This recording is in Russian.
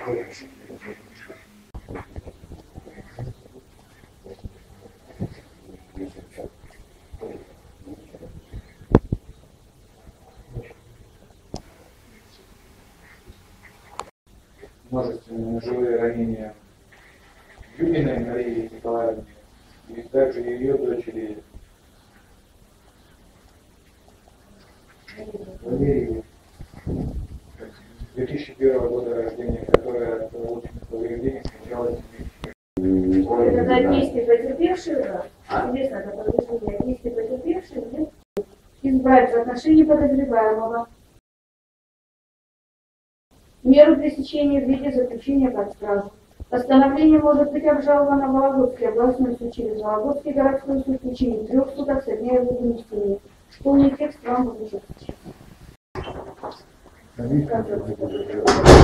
Множественные ножевые ранения Юниной Марии Николаевне и также ее дочери Валерии 2001 года рождения, которая от полученных повреждений скончалась. Это действия потерпевших, известно, это повреждение действия потерпевших, избрать в отношении подозреваемого меру пресечения в виде заключения под стражу. Постановление может быть обжаловано в Вологодский областной суд через Вологодский городской суд в течение 3 суток со дня его вынесения. Полный текст вам будет.